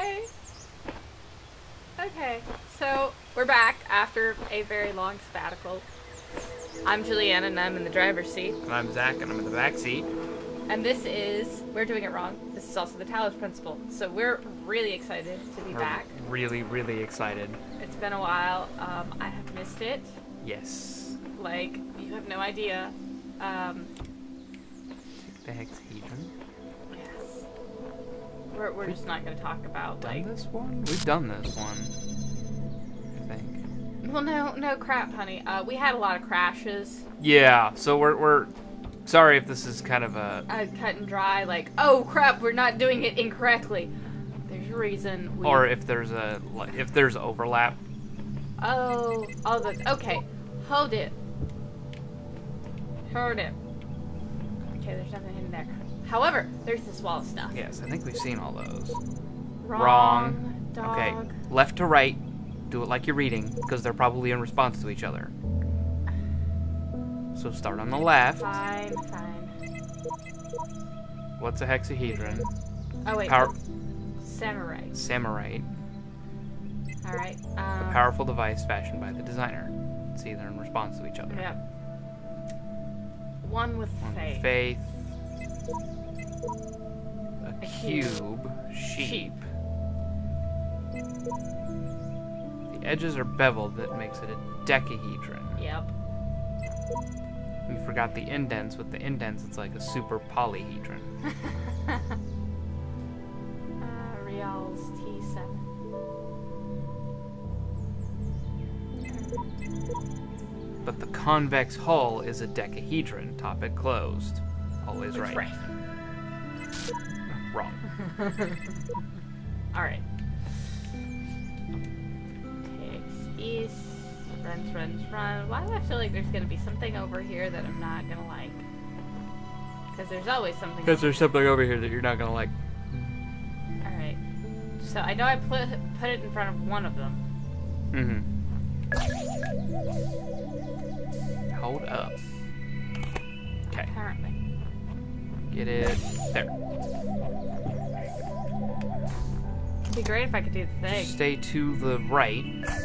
Yay! Okay, so we're back after a very long sabbatical. I'm Julianne and I'm in the driver's seat. And I'm Zach and I'm in the back seat. And this is, we're doing it wrong, this is also the Talos Principle. So we're really excited to be back. Really, really excited. It's been a while. I have missed it. Yes. Like, you have no idea. The hexahedron. Yes. We're just not going to talk about, Done like... this one? We've done this one. I think. Well, no crap, honey. We had a lot of crashes. Yeah, so we're sorry if this is kind of a... Cut and dry, like, oh crap, we're not doing it incorrectly. There's a reason. Or if there's overlap. Okay. Hold it. Okay, there's nothing in there. However, there's this wall of stuff. Yes, I think we've seen all those. Wrong. Dog. Okay, left to right. Do it like you're reading, because they're probably in response to each other. So start on the left. Fine. What's a hexahedron? Oh, wait. Power... Samurai. Samurai. Alright. A powerful device fashioned by the designer. See, they're in response to each other. Yep. One with faith. A cube. Sheep. The edges are beveled, that makes it a decahedron. Yep. You forgot the indents. With the indents, it's like a super polyhedron. Rial's T7. But the convex hull is a decahedron. Topic closed. Always right. Wrong. Alright. Takes east. Runs. Why do I feel like there's gonna be something over here that I'm not gonna like? Because there's always something. Because there's something over here that you're not gonna like. Alright. So I know I put it in front of one of them. Hold up. Okay. Apparently. Get it there. It'd be great if I could do the thing. Stay to the right.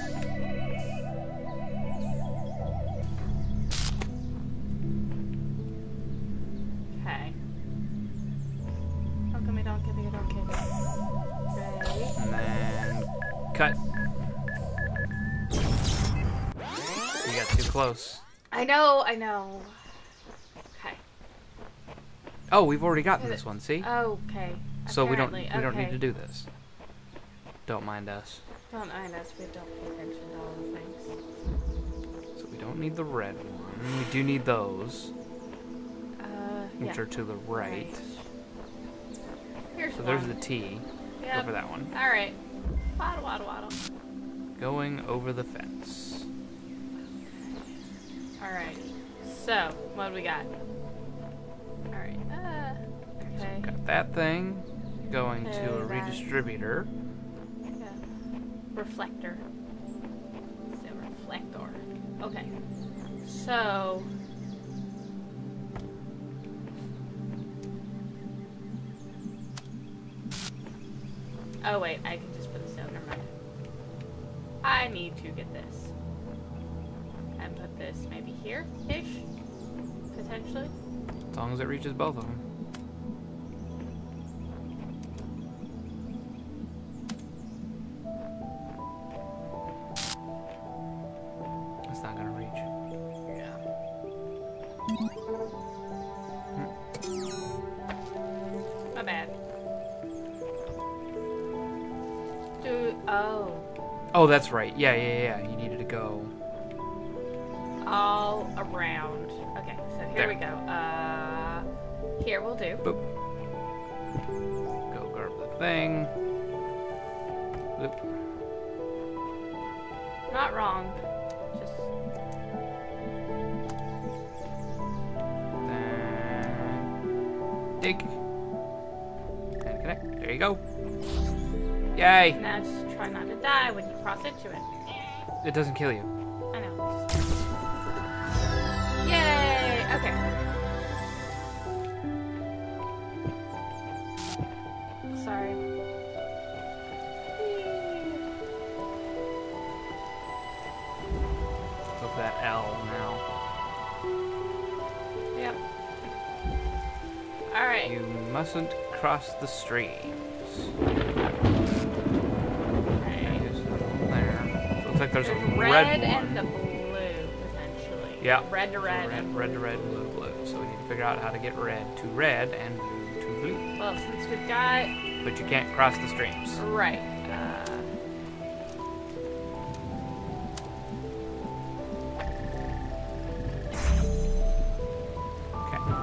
Okay. Don't get me. Ready? And then cut. You got too close. I know. Okay. Oh, we've already gotten this one, see? Okay. So we don't Apparently, need okay. to do this. Don't mind us. Don't mind us, we don't pay attention to all the things. So we don't need the red one. We do need those, which Yeah. are to the right. Here's So one. there's the T. Yep. Go for that one. Alright. Waddle. Going over the fence. Alright. So, what do we got? Alright. Okay. Got that thing. Going to a Okay, that. redistributor. Yeah. Reflector. It's a reflector. Okay. So... Oh wait, I can just put this down, never mind. I need to get this. And put this maybe here-ish? Potentially? As long as it reaches both of them. It's not gonna reach. Yeah. My bad. Oh, that's right. Yeah. You needed to go. All around. Okay, so here There. we go. Here we'll do. Boop. Go grab the thing. Boop. Not wrong. Just Then dig. And connect. There you go. Yay! now just try not to die when you cross into it. It doesn't kill you. I know. Yay! Okay. Sorry. mustn't cross the streams. Okay. There's one there. Looks like there's a There's red one. and the blue, potentially. Yeah. Red to red. Red to red, blue to blue. So we need to figure out how to get red to red and blue to blue. Well, since we've got... But you can't cross the streams. Right. Okay.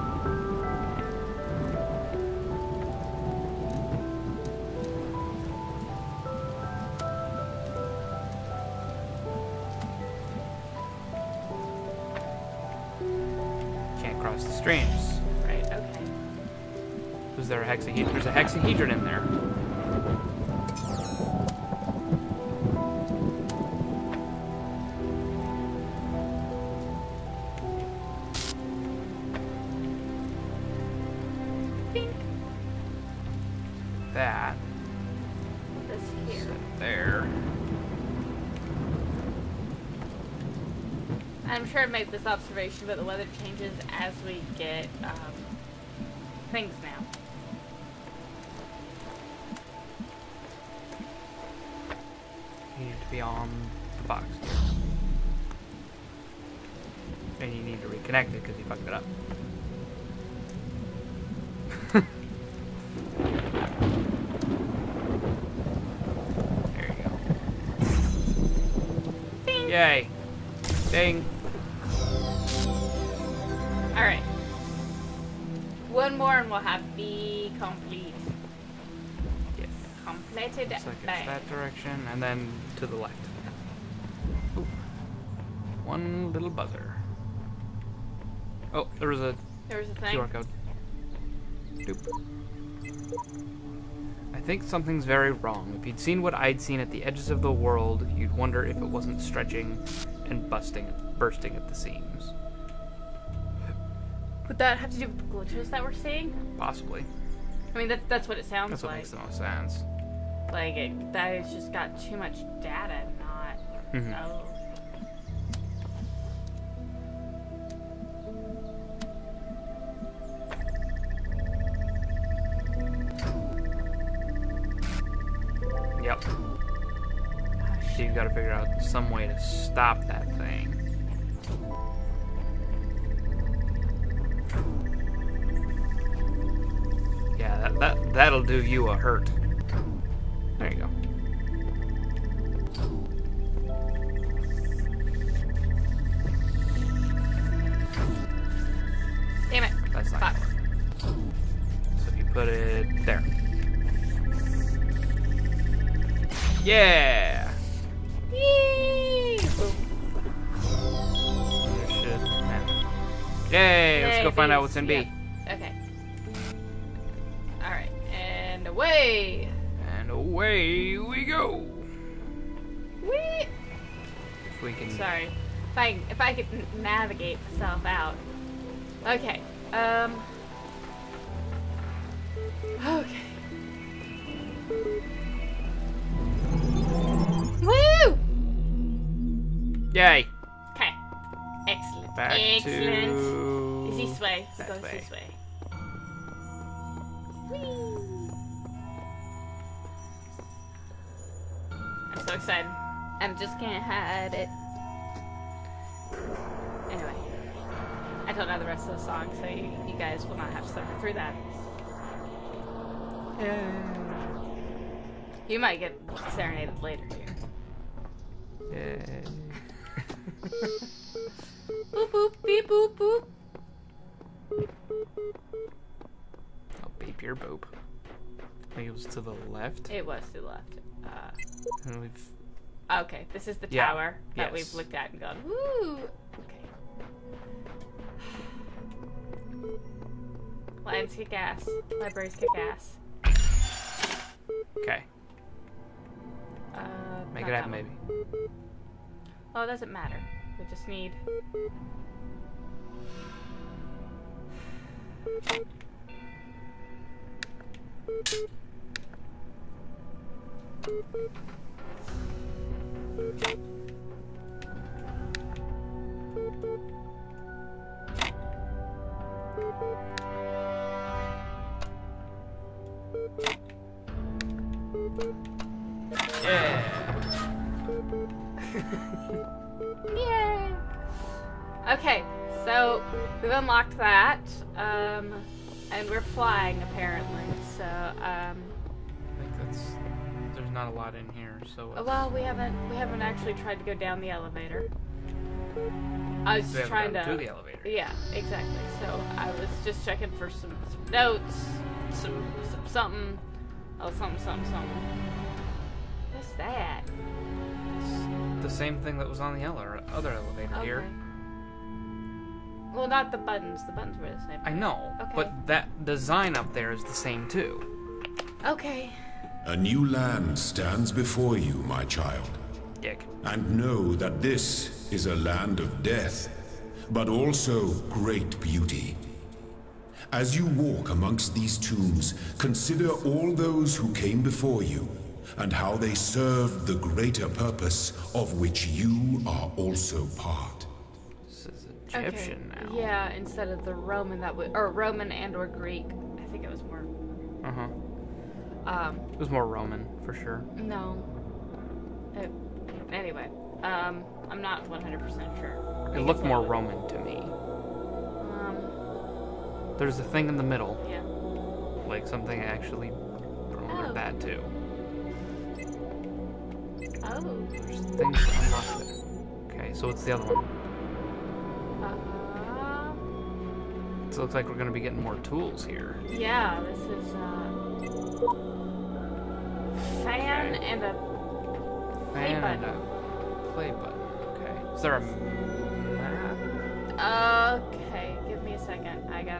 Can't cross the streams. Right, okay. Was there a hexahedron? There's a hexahedron in there. Pink. That This is here. there. I'm sure I made this observation, but the weather changes as we get things now. You need to be on the box. And you need to reconnect it because you fucked it up. There you go. Ding. Yay! Ding! Alright. One more and we'll have the complete. Yes. Completed Looks like it's bag. that direction, and then to the left. Ooh. One little buzzer. Oh, there was a There was a thing. QR code. Doop. I think something's very wrong. If you'd seen what I'd seen at the edges of the world, you'd wonder if it wasn't stretching and bursting at the seams. Would that have to do with the glitches that we're seeing? Possibly. I mean, that's what it sounds That's what like. makes the most sense. Like, that has just got too much data, not... Mhm. Oh. Yep. So you've got to figure out some way to stop that thing. Yeah, that'll do you a hurt. There you go. Damn it. That's not Fuck. gonna work. So if you put it there. Yeah! Yee! Boom. There should manage. Yay! Let's go find out what's in B. Yep. Okay. Alright, and away! And away we go! Whee! If we can... Sorry. If I could navigate myself out. Okay. Okay. Woo! Yay! Okay. Excellent. Back Excellent. to... Is this way? that Goes way. this way. Whee! I'm so excited. I'm just gonna hide it. Anyway, I don't know the rest of the song, so you guys will not have to suffer through that. You might get serenaded later here. Yay. Boop boop beep boop boop. I'll beep your boop. I think it was to the left. It was to the left. And we've... Okay, this is the Yeah, tower that yes. we've looked at and gone, woo! Okay. Lions kick ass. Libraries kick ass. Okay. Make not it happen, that maybe. one. Oh, it doesn't matter. We just need... Yeah. Yay! Okay, so we've unlocked that, and we're flying apparently. So, I think there's not a lot in here, so. well, we haven't actually tried to go down the elevator. I was just trying to the elevator. Yeah, exactly. So I was just checking for some notes, some something. Oh, something. What's that? It's the same thing that was on the other elevator here. Well, not the buttons. The buttons were the same. I know, Okay. but that design up there is the same too. Okay. A new land stands before you, my child. Dick. And know that this is a land of death, but also great beauty. As you walk amongst these tombs, consider all those who came before you, and how they served the greater purpose of which you are also part. This is Egyptian now. Yeah, instead of the Roman or Roman and/or Greek. I think it was more. It was more Roman for sure. No. Anyway, I'm not 100% sure. It looked more Roman to me. There's a thing in the middle. Yeah. Like something actually Roman or bad too. Oh. There's things to unlock there. Okay, so it's the other one. So it looks like we're going to be getting more tools here. Yeah, this is fan Okay. and a play And button. a play button. Okay. Is there a map? Okay, give me a second.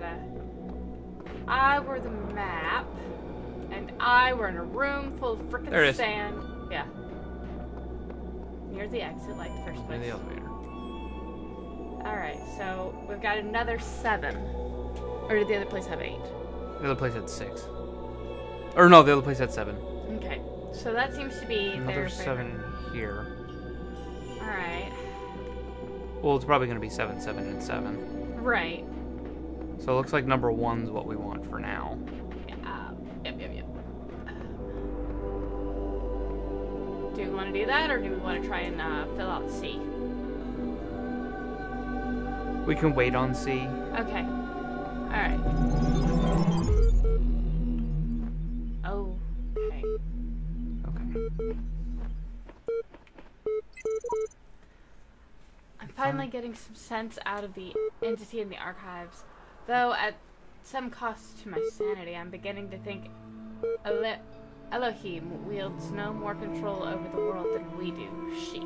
I were the map, and I were in a room full of There it frickin' is. sand. Yeah. Near the exit, like the first In place. the elevator. Alright, so we've got another 7. Or did the other place have 8? The other place had 6. Or no, the other place had 7. Okay, so that seems to be Another their 7 here. Alright. Well, it's probably going to be 7, 7, and 7. Right. So it looks like number 1's what we want for now. Yep. Do we want to do that, or do we want to try and fill out C? We can wait on C. Okay. Alright. Oh, okay. Okay. I'm finally getting some sense out of the entity in the archives. Though at some cost to my sanity, I'm beginning to think Elohim wields no more control over the world than we do sheep.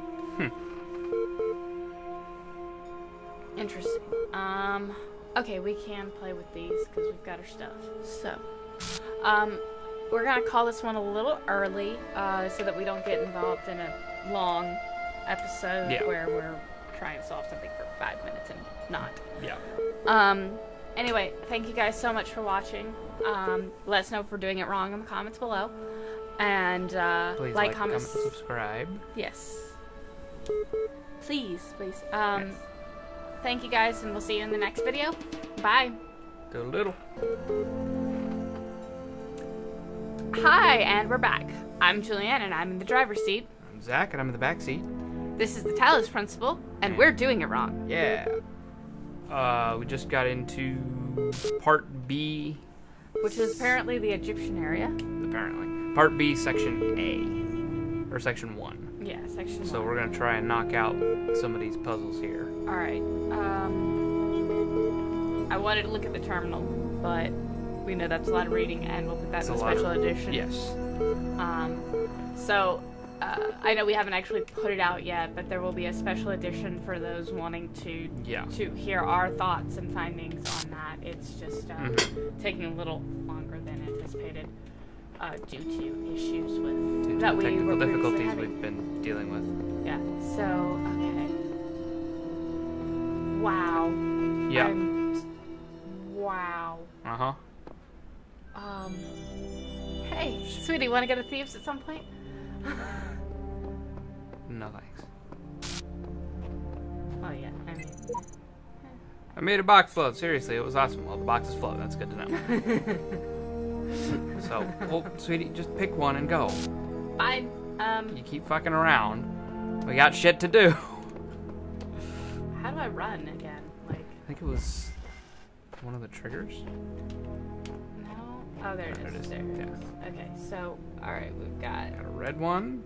Interesting. Okay, we can play with these because we've got our stuff. So, we're gonna call this one a little early, so that we don't get involved in a long episode where we're trying to solve something for 5 minutes and not. Yeah. Anyway, thank you guys so much for watching. Let us know if we're doing it wrong in the comments below. And, Please like, comment, subscribe. Yes. Please. Yes. Thank you guys, and we'll see you in the next video. Bye. Doodle-doodle. Hi, and we're back. I'm Julianne, and I'm in the driver's seat. I'm Zach, and I'm in the back seat. This is the Talos Principle, and we're doing it wrong. Yeah. We just got into Part B. Which is apparently the Egyptian area. Apparently. Part B, Section A. Or Section 1. Yeah, Section So 1. we're going to try and knock out some of these puzzles here. Alright. I wanted to look at the terminal, but we know that's a lot of reading, and we'll put that in the special edition. Yes. So, I know we haven't actually put it out yet, but there will be a special edition for those wanting to hear our thoughts and findings on that. It's just taking a little longer than anticipated due to issues with that we technical were previously difficulties having. we've been dealing with. Yeah. So okay. Wow. Yeah. Wow. Hey, sweetie, want to go to Thieves at some point? No thanks. Oh yeah, I mean. I made a box float. Seriously, it was awesome. Well, the boxes float. That's good to know. So, well, sweetie, just pick one and go. Fine. You keep fucking around. We got shit to do. How do I run again? Like, I think it was one of the triggers. no? Oh, there it is. There it is. Yeah. Okay, so, alright, we've got... Got a red one.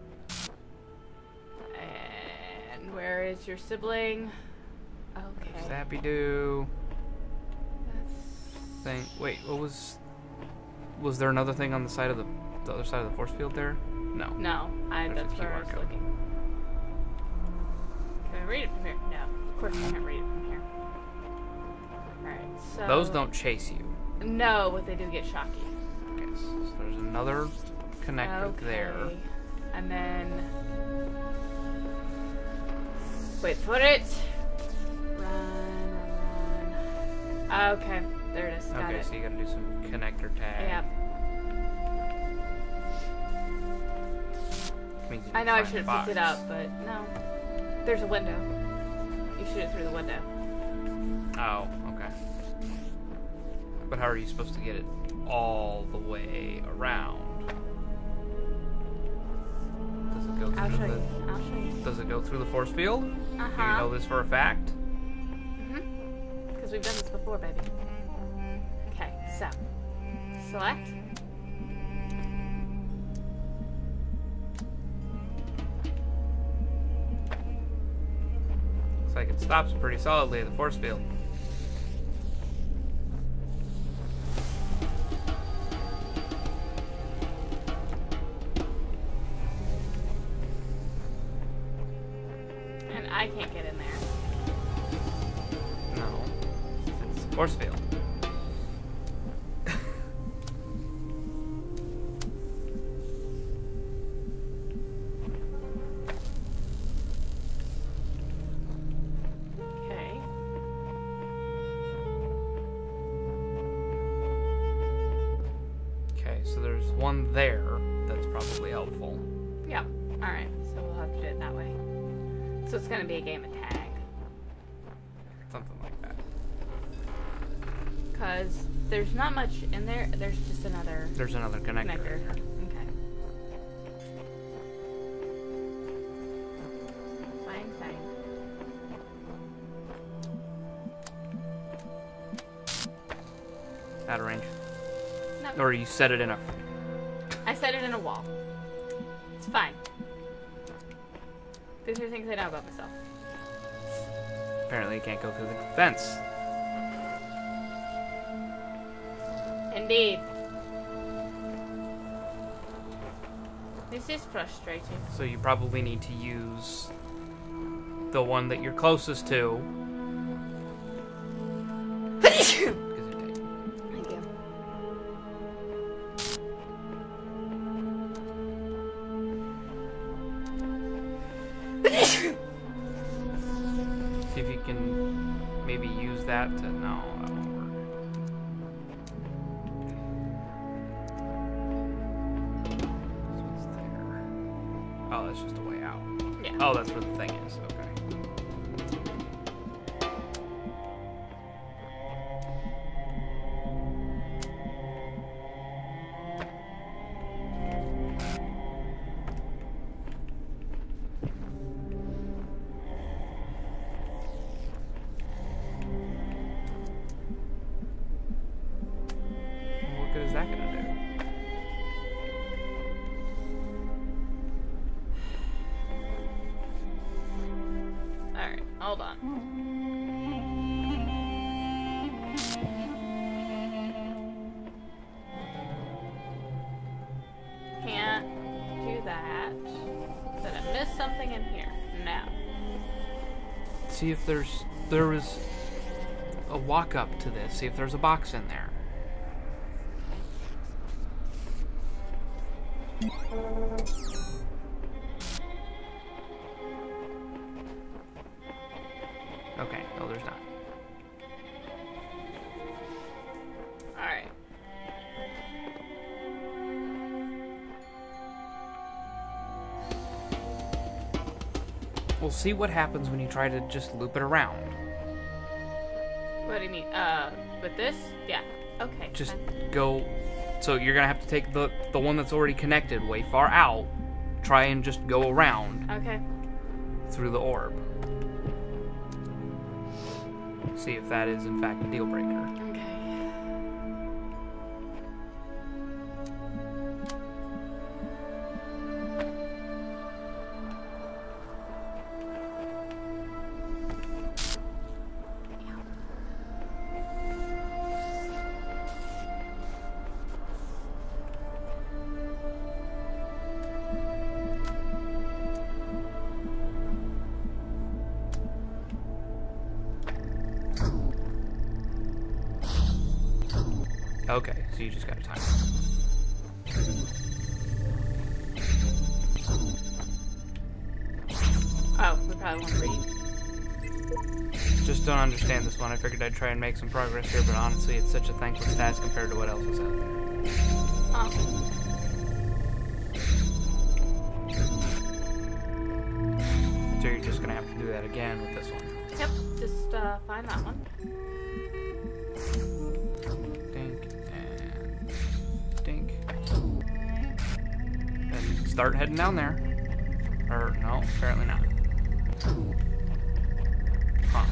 And where is your sibling? Okay. Zappy Doo. That's... Thing. Wait, what was... Was there another thing on the side of the other side of the force field there? No. No, There's that's a where I QR was code. looking. Can I read it from here? No, of course I can't read it from here. Alright, so... Those don't chase you. No, but they do get shocky. Yes. So there's another connector Okay. there. And then... Wait for it! Run. Okay, there it is. Got Okay, it. so you gotta do some connector tag. Yep. Means you I know I find should the have picked it box. up, but no. There's a window. You shoot it through the window. Oh, okay. But how are you supposed to get it all the way around? Does it go I'll through show the you. I'll show you. Does it go through the force field? Uh-huh. Do you know this for a fact? Because we've done this before, baby. Okay, so. Select. Looks like it stops pretty solidly at the force field. And I can't get in there. No. It's the force field. Okay. Okay, so there's one there that's probably helpful. Yep. Alright, so we'll have to do it that way. So it's going to be a game of tag. Something like that. Because there's not much in there. There's just another There's another connector. connector. Okay. Fine, fine. Out of range. No. Or you set it in a... I set it in a wall. It's fine. These are things I know about myself. Apparently you can't go through the fence. Indeed. This is frustrating. So you probably need to use the one that you're closest to. Because you're dead. Thank you. See if you can maybe use that to... No, that won't work. So what's there? Oh, that's just a way out. Yeah. Oh, that's where the thing is. Okay. What good is that gonna do? Alright, hold on. Can't do that. Did I miss something in here? No. See if there was a walk up to this. See if there's a box in there. Okay, no, there's not. Alright. We'll see what happens when you try to just loop it around. What do you mean? With this? Yeah. Okay. Just fine. go So you're gonna have to take the one that's already connected way far out. Try and just go around Okay. through the orb. See if that is in fact a deal breaker. Okay. Okay, so you just gotta time it. Oh, we probably want to read. Just don't understand this one. I figured I'd try and make some progress here, but honestly, it's such a thankless task compared to what else is out there. Oh. So you're just gonna have to do that again with this one. Yep. Just find that one. Dink and dink. And start heading down there. Or no, apparently not. Huh.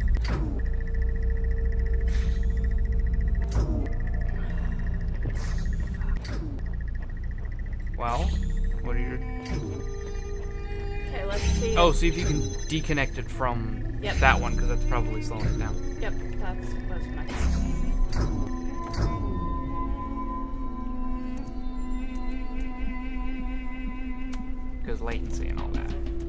Well, what are your... Okay, let's see. Oh, see if you can deconnect it from Yep. that one, because that's probably slowing it down. Yep, that's my Because latency and all that.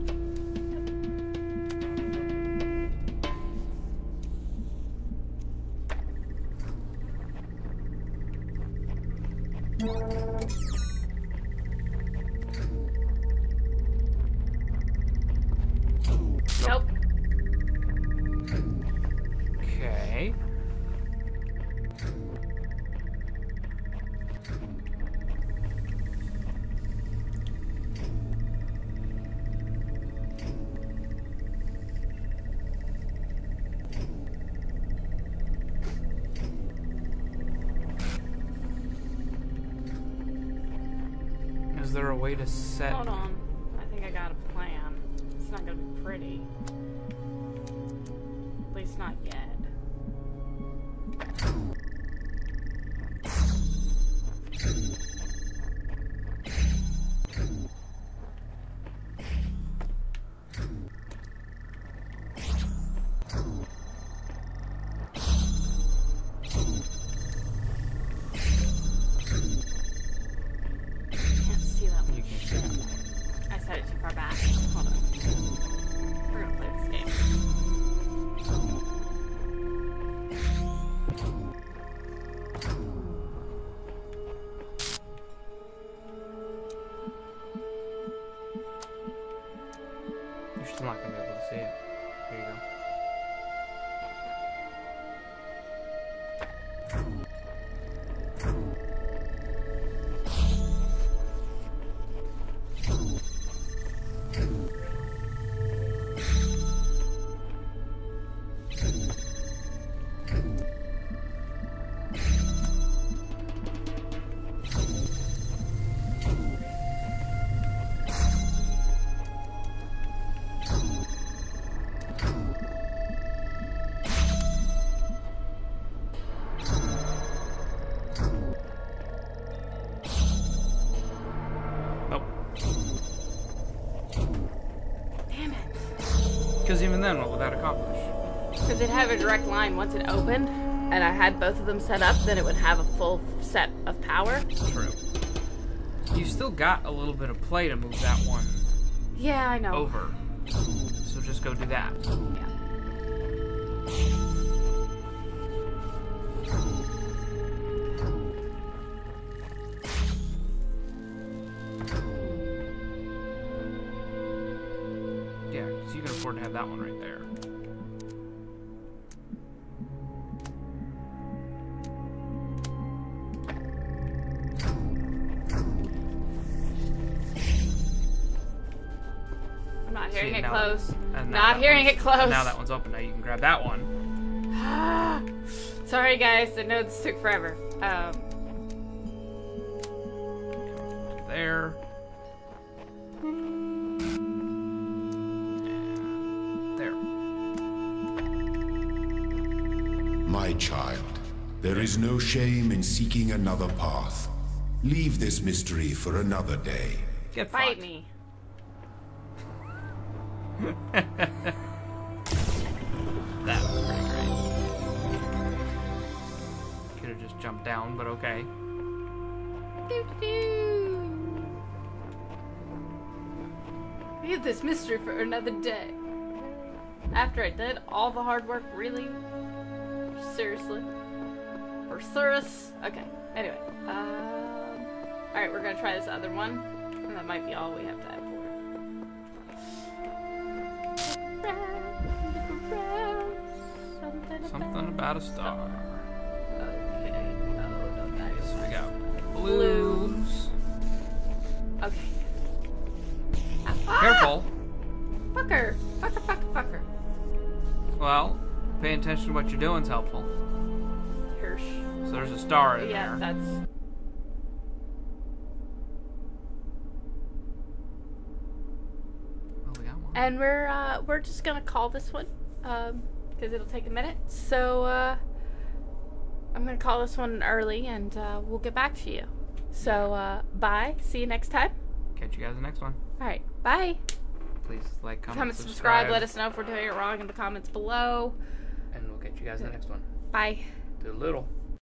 Nope. Okay. Is there a way to set... Hold on. I think I got a plan. It's not gonna be pretty. At least not yet. Can't see that one. You can see it. I set it too far back. Hold on. We're gonna play this game. You're still not going to be able to see it. Here you go. Nope. Damn it. Because even then, what would that accomplish? Because it'd have a direct line once it opened, and I had both of them set up, then it would have a full set of power. True. You still got a little bit of play to move that one Yeah, I know. over. So just go do that. Yeah. Yeah, so you can afford to have that one right there. I'm not hearing See, it now- close. and now Not that hearing one's- it close. Now that one's open. Now you can grab that one. Sorry, guys. I know this took forever. there. And there. My child, there is no shame in seeking another path. Leave this mystery for another day. Get Fight fucked. me. That was pretty great. Could have just jumped down, but okay. Leave this mystery for another day. After I did all the hard work, really? Seriously? For Surus? Okay, anyway. Alright, we're gonna try this other one. And that might be all we have time for. Something about a star. Okay. Oh, no, that is So we got blues. Okay. Careful. Fucker! Fucker, fucker, fucker. Well, paying attention to what you're doing is helpful. Hirsch. So there's a star in Yeah, there. that's... Oh, we got one. And we're just gonna call this one, because it'll take a minute. So, I'm gonna call this one early, and we'll get back to you. So, bye. See you next time. Catch you guys in the next one. All right, bye. Please like, comment, Comment, subscribe. Let us know if we're doing it wrong in the comments below. And we'll catch you guys in the next one. Bye. Doodle-doodle.